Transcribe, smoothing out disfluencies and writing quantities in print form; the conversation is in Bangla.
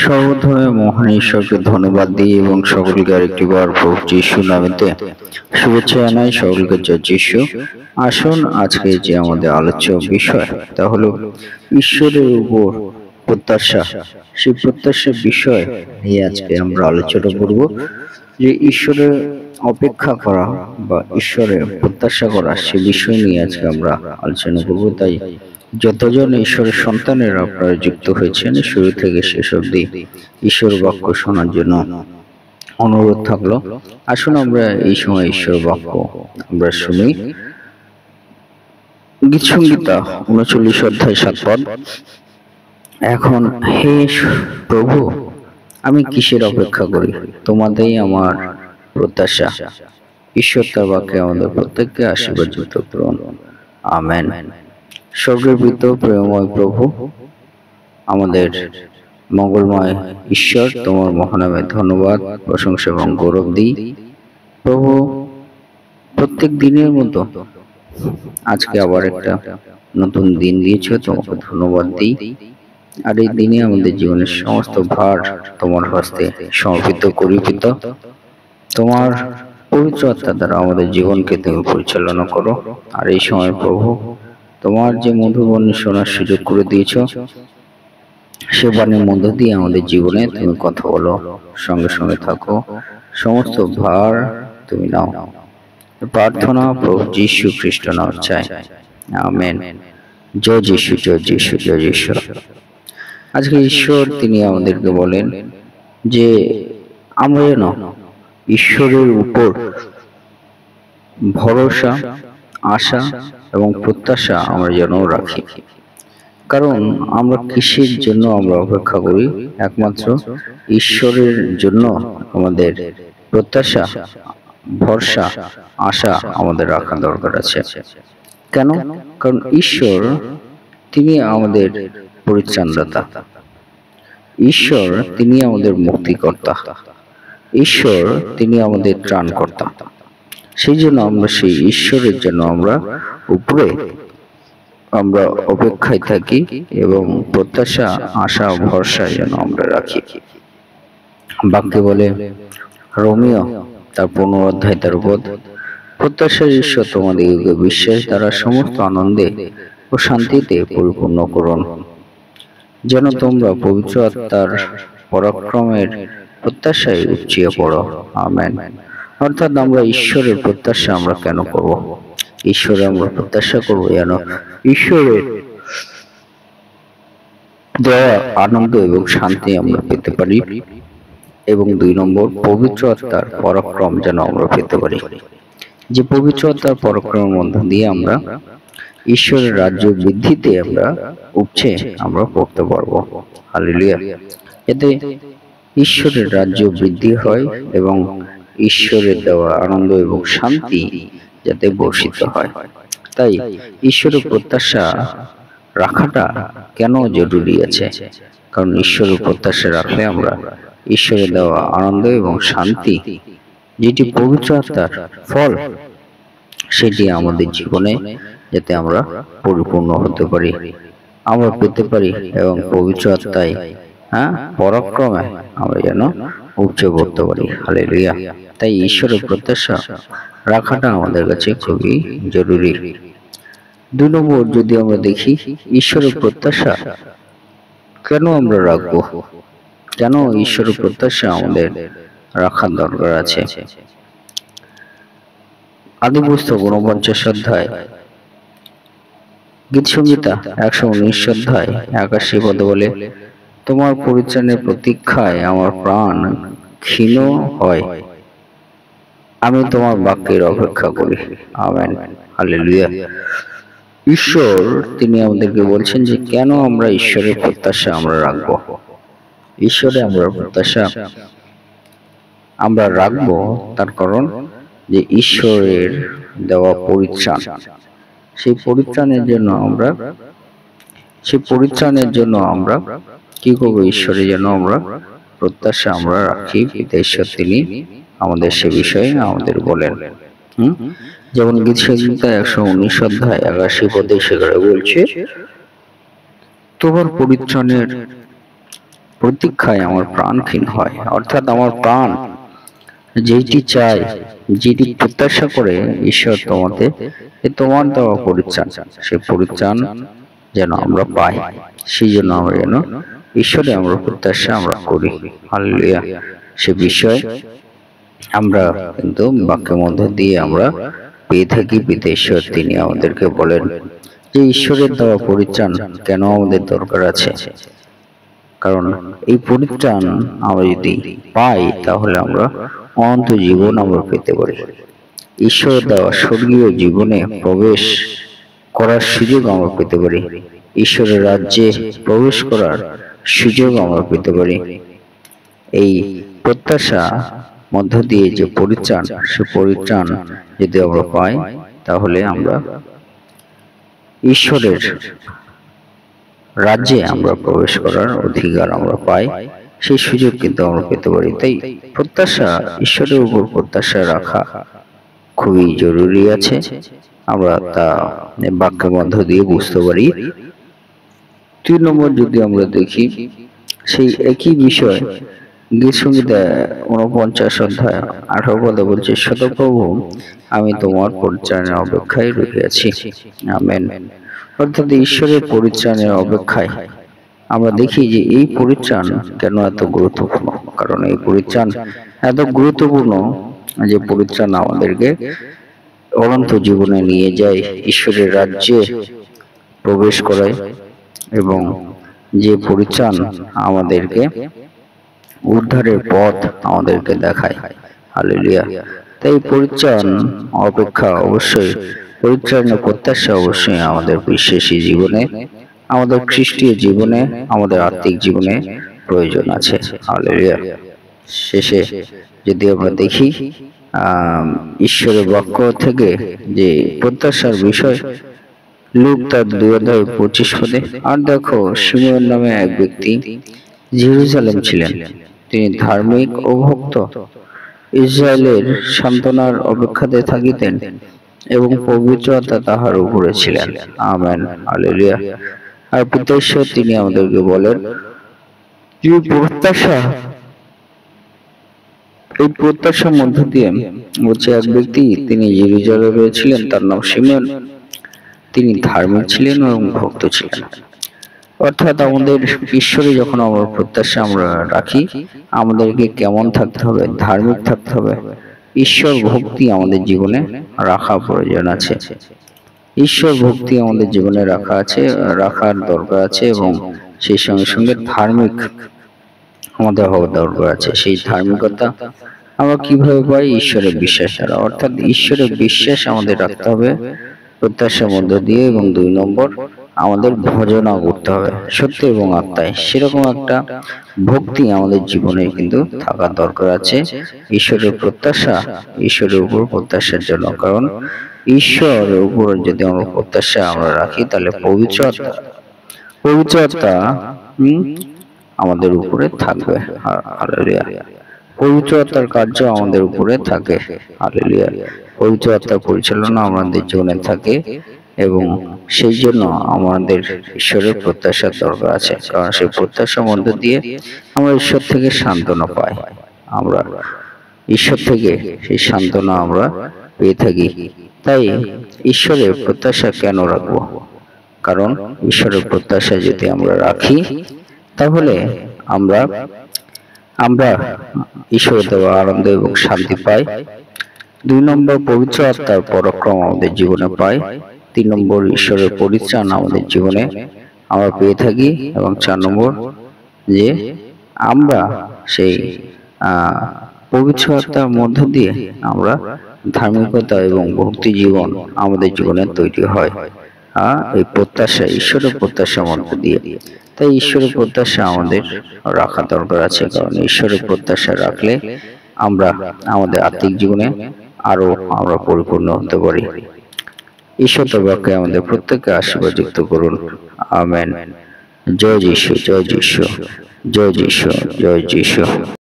সর্বপ্রথমে মহান ঈশ্বরকে ধন্যবাদ দিই এবং সকলকে আরেকটিবার প্রভু যিশু নামেতে শুভেচ্ছা জানাই। সকলকে জয় যিশু। আসুন আজকে যে আমাদের আলোচ্য বিষয় তা হলো ঈশ্বরের উপর প্রত্যাশা। সেই প্রত্যাশার বিষয় নিয়ে আজকে আমরা আলোচনা করব, যে ঈশ্বরের অপেক্ষা করা বা ঈশ্বরের প্রত্যাশা করা সে বিষয় নিয়ে আজকে আমরা আলোচনা করব। তাই যতজন ঈশ্বরের সন্তানেরা আপনারা যুক্ত হয়েছেন, শুরু থেকে শেষ অবধি ঈশ্বর বাক্য শোনার জন্য অনুরোধ থাকলো। আসুন আমরা এই সময় ঈশ্বর বাক্য আমরা শুনি। গীত সংহিতা 39 অধ্যায় 7 পদ। এখন হে প্রভু, আমি কিসের অপেক্ষা করি? তোমাদেরই আমার প্রত্যাশা। ঈশ্বর তার বাক্যে আমাদের প্রত্যেককে আশীর্বাদ যুক্ত করুন। আমেন। স্বর্গের পিতা প্রেমময় প্রভু, আমাদের মঙ্গলময় ঈশ্বর, তোমার মহানামে ধন্যবাদ, প্রশংসা এবং গৌরব দিই। প্রভু, প্রত্যেক দিনের মতো আজকে আবার একটা নতুন দিন দিয়েছ, তোমাকে ধন্যবাদ দিই। আর এই দিনে আমাদের জীবনের সমস্ত ভার তোমার হস্তে সমর্পিত করি পিতা। তোমার পবিত্র আত্মা দ্বারা আমাদের জীবনকে তুমি পরিচালনা করো। আর এই সময় প্রভু, তোমার যে মধুবাণী শোনার সুযোগ করে দিয়েছ, সে বাণীর মধ্য দিয়ে আমাদের জীবনে তুমি কথা বলো, সঙ্গে সঙ্গে থাকো, সমস্ত ভার তুমি নাও। প্রার্থনা প্রভু যীশু খ্রিস্ট নাম চাই, আমেন। জয় যীশু, জয় যীশু, জয় যীশু। আজকে ঈশ্বর তিনি আমাদেরকে বলেন যে আমরা যেন ঈশ্বরের উপর ভরসা, আশা এবং প্রত্যাশা আমরা যেন রাখি। কারণ আমরা কিসের জন্য আমরা অপেক্ষা করি? একমাত্র ঈশ্বরের জন্য আমাদের প্রত্যাশা, ভরসা, আশা আমাদের রাখা দরকার আছে। কেন? কারণ ঈশ্বর তিনি আমাদের পরিত্রাণদাতা, ঈশ্বর তিনি আমাদের মুক্তিকর্তা, ঈশ্বর তিনি আমাদের ত্রাণকর্তা। সেই জন্য আমরা সেই ঈশ্বরের জন্য আমরা উপরে আমরা অপেক্ষায় থাকি এবং প্রত্যাশা, আশা, ভরসা যেন আমরা রাখি। বাক্যে বলে রোমিও তার 15 অধ্যায় 13 পদ, প্রত্যাশার ঈশ্বর তোমাদিগকে বিশ্বাস দ্বারা সমস্ত আনন্দে ও শান্তিতে পরিপূর্ণ করুন, যেন তোমরা পবিত্র আত্মার পরাক্রমের প্রত্যাশায় উপচিয়ে পড়ো। আমেন। অর্থাৎ আমরা ঈশ্বরের প্রত্যাশা আমরা কেন করব? ঈশ্বরের আমরা প্রত্যাশা করবো যেন ঈশ্বরের দেওয়া আনন্দ এবং শান্তি আমরা পেতে পারি, এবং 2 নম্বর, পবিত্র আত্মার পরাক্রম যেন আমরা পেতে পারি। যে পবিত্র আত্মার পরাক্রমের মধ্য দিয়ে আমরা ঈশ্বরের রাজ্য বৃদ্ধিতে আমরা উপচে আমরা পড়তে পারবো। হালেলুয়া। এতে ঈশ্বরের রাজ্য বৃদ্ধি হয় এবং ঈশ্বরের দেওয়া আনন্দ এবং শান্তি যাতে বর্ষিত হয়। তাই ঈশ্বরের প্রত্যাশা রাখাটা কেন জরুরি আছে? কারণ ঈশ্বরের প্রত্যাশা রাখলে আমরা ঈশ্বরের দেওয়া আনন্দ এবং শান্তি, যেটি পবিত্র আত্মার ফল, সেটি আমাদের জীবনে যাতে আমরা পরিপূর্ণ হতে পারি, আমরা পেতে পারি, এবং পবিত্র আত্মায় পরাক্রমে আমরা যেন উপচে পড়তে পারি। হালেলুয়া। তাই ঈশ্বরের প্রত্যাশা রাখাটা আমাদের কাছে খুবই জরুরি। 2 নম্বর, যদি আমরা দেখি ঈশ্বরের প্রত্যাশা কেন আমরা রাখবো, কেন ঈশ্বরের প্রত্যাশা আমাদের রাখার দরকার আছে। আদি পুস্তক 49 অধ্যায়, গীত সংহিতা 119 অধ্যায় 81 পদে বলে, তোমার পরিত্রাণের প্রতীক্ষায় আমার প্রাণ ক্ষীণ হয়, আমি তোমার বাক্যের অপেক্ষা করি। আমেন। হালেলুয়া। ঈশ্বর তিনি আমাদেরকে বলছেন যে কেন আমরা ঈশ্বরের প্রত্যাশা আমরা রাখবো। ঈশ্বরে আমরা প্রত্যাশা আমরা রাখবো তার কারণ যে ঈশ্বরের দেওয়া পরিত্রাণ, সেই পরিত্রাণের জন্য আমরা কি করবো? ঈশ্বরের জন্য আমরা প্রত্যাশা আমরা রাখি। পিতা ঈশ্বর তিনি আমাদের সে বিষয়ে আমাদের বলেন। যেমন গীত সংহিতা 119 অধ্যায় 81 পদে সেখানে বলছে, তোমার পরিত্রাণের প্রতীক্ষায় আমার প্রাণ ক্ষীণ হয়। অর্থাৎ আমার প্রাণ যেটি চায়, যেটি প্রত্যাশা করে ঈশ্বর তোমাতে, তোমার দেওয়া পরিত্রাণ, সেই পরিত্রাণ যেন আমরা পাই, সেই জন্য আমরা যেন ঈশ্বরে আমরা প্রত্যাশা আমরা করি। হালেলুয়া। সে বিষয় আমরা কিন্তু বাক্যের মধ্যে দিয়ে আমরা পেয়ে থাকি। পিতা ঈশ্বর তিনি আমাদেরকে বলেন যে ঈশ্বরের দেওয়া পরিত্রাণ কেন আমাদের দরকার আছে, কারণ এই পরিত্রাণ আমরা যদি পাই তাহলে আমরা অনন্ত জীবন আমরা পেতে পারি। ঈশ্বর দেওয়া স্বর্গীয় জীবনে প্রবেশ করার সুযোগ আমরা পেতে পারি। ঈশ্বরের রাজ্যে প্রবেশ করার সুযোগ আমরা পেতে পারি। এই প্রত্যাশা মধ্য দিয়ে যে পরিত্রাণ, সে পরিত্রাণ যদি আমরা পাই তাহলে আমরা ঈশ্বরের রাজ্যে আমরা প্রবেশ করার অধিকার আমরা পাই, সেই সুযোগ কিন্তু আমরা পেতে পারি। তাই প্রত্যাশা, ঈশ্বরের উপর প্রত্যাশা রাখা খুবই জরুরি আছে। আমরা তা বাক্যের মধ্য দিয়ে বুঝতে পারি। 2 নম্বর যদি আমরা দেখি, সেই একই বিষয় গীত সংহিতা 49 অধ্যায় 18 পদে বলছে, শতপ্রভু আমি তোমার পরিত্রাণের অপেক্ষায় রহিয়াছি। আমেন। অর্থাৎ ঈশ্বরের পরিত্রাণের অপেক্ষায় আমরা দেখি যে এই পরিত্রাণ কেন এত গুরুত্বপূর্ণ। কারণ এই পরিত্রাণ এত গুরুত্বপূর্ণ যে পরিত্রাণ আমাদেরকে অনন্ত জীবনে নিয়ে যায়, ঈশ্বরের রাজ্যে প্রবেশ করায়, এবং যে পরিত্রাণ আমাদেরকে উদ্ধারের পথ আমাদেরকে দেখায়। হালেলুয়া। তাই পরিত্রাণ অপেক্ষা অবশ্যই, পরিত্রাণের প্রত্যাশা অবশ্যই আমাদের বিশ্বাসী জীবনে, আমাদের খ্রিস্টীয় জীবনে, আমাদের আত্মিক জীবনে প্রয়োজন আছে। হালেলুয়া। শেষে যদি আমরা দেখি ঈশ্বরের বাক্য থেকে যে প্রত্যাশার বিষয়, লূক তার 2 অধ্যায় 25 পদে, আর দেখো শিমোন নামে এক ব্যক্তি জেরুজালেম ছিলেন, তিনি ধার্মিক ও ভক্ত, ইসরায়েলের সান্ত্বনার অপেক্ষাতে থাকিতেন এবং পবিত্রতা তাহার উপরে ছিলেন। আমেন। হালেলুয়া। আর পিতা ঈশ্বর তিনি আমাদেরকে বলেন যে প্রত্যাশা, এই প্রত্যাশার মধ্য দিয়ে বলছে এক ব্যক্তি তিনি জেরুজালেমে ছিলেন, তার নাম শিমোন, তিনি ধার্মিক ছিলেন এবং ভক্ত ছিলেন। অর্থাৎ আমাদের ঈশ্বরে যখন আমরা প্রত্যাশা আমরা রাখি, আমাদেরকে কেমন থাকতে হবে? ধার্মিক থাকতে হবে। ঈশ্বর ভক্তি আমাদের জীবনে রাখা প্রয়োজন আছে। ঈশ্বর ভক্তি আমাদের জীবনে রাখার দরকার আছে, এবং সেই সঙ্গে সঙ্গে ধার্মিক আমাদের হওয়ার দরকার আছে। সেই ধার্মিকতা আমরা কিভাবে পাই? ঈশ্বরের বিশ্বাস দ্বারা। অর্থাৎ ঈশ্বরের বিশ্বাস আমাদের রাখতে হবে প্রত্যাশার মধ্য দিয়ে, এবং 2 নম্বর আমাদের ভজনা করতে হবে সত্য এবং আত্মায়। সেরকম একটা ভক্তি আমাদের জীবনে কিন্তু থাকার দরকার আছে ঈশ্বরের প্রত্যাশা, ঈশ্বরের উপর প্রত্যাশার জন্য। কারণ ঈশ্বরের উপর যদি আমরা প্রত্যাশা আমরা রাখি, তাহলে পবিত্র আত্মা আমাদের উপরে থাকবে। হালেলুয়া। পবিত্র আত্মার কার্য আমাদের উপরে থাকে। হালেলুয়া। পবিত্র আত্মার পরিচালনা আমাদের জীবনে থাকে, এবং সেই জন্য আমাদের ঈশ্বরের প্রত্যাশার দরকার আছে। কারণ সেই প্রত্যাশার মধ্য দিয়ে আমরা ঈশ্বর থেকে সান্ত্বনা পাই, আমরা ঈশ্বর থেকে সেই সান্ত্বনা আমরা পেয়ে থাকি। তাই ঈশ্বরের প্রত্যাশা কেন রাখবো? কারণ ঈশ্বরের প্রত্যাশা যদি আমরা রাখি তাহলে আমরা ঈশ্বরের দেওয়া আনন্দ এবং শান্তি পাই। 2 নম্বর পবিত্র আত্মার পরাক্রম আমাদের জীবনে পাই। 3 নম্বর ঈশ্বরের পরিত্রাণ আমাদের জীবনে আমরা পেয়ে থাকি, এবং 4 নম্বর যে আমরা সেই পবিত্র আত্মার মধ্য দিয়ে আমরা ধার্মিকতা এবং ভক্তি জীবন আমাদের জীবনে তৈরি হয়, এই প্রত্যাশা, ঈশ্বরের প্রত্যাশার মধ্য দিয়ে। তাই ঈশ্বরের প্রত্যাশা আমাদের রাখা দরকার আছে, কারণ ঈশ্বরের প্রত্যাশা রাখলে আমরা আমাদের আত্মিক জীবনে আরো আমরা পরিপূর্ণ হতে পারি। ঈশ্বর বাক্যে আমাদের প্রত্যেককে আশীর্বাদযুক্ত করুন। আমেন। জয় যিশু, জয় যিশু, জয় যিশু, জয় যিশু।